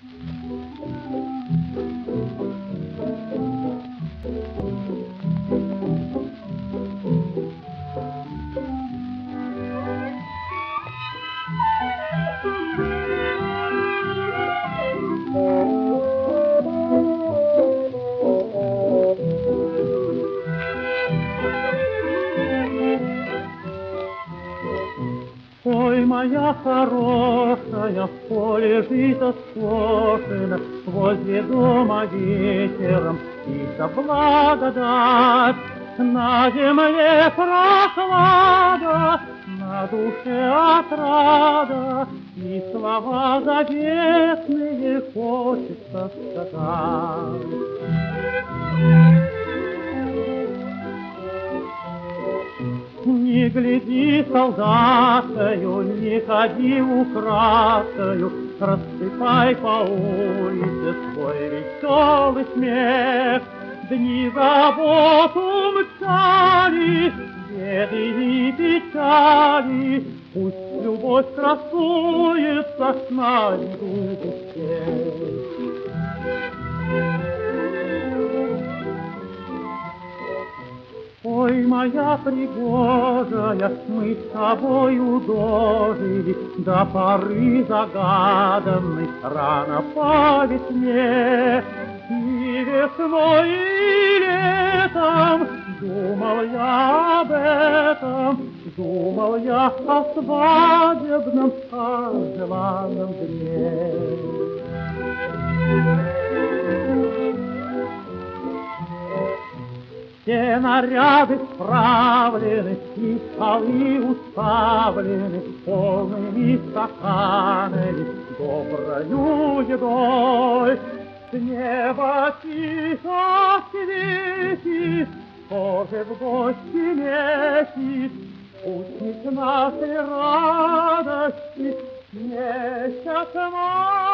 Ой, моя хорошая, в поле жито скошено, возле дома вечером тихо благодать. На земле прохлада, на душе отрада, и слова заветные хочется сказать. Не гляди солдатою, не ходи украдкою, рассыпай по улице свой веселый смех. Дни заботу мчали, беды и печали, пусть любовь красуется на виду всех. Ой, моя пригожая, мы с тобою дожили до поры загаданной рано по весне. И весной, и летом думал я об этом, думал я о свадебном, о желанном дне. Все наряды справлены, и столы уставлены полными стаканами, доброю едой. С неба тихо светит, тоже в гости летит, спутник нашей радости, месяц май.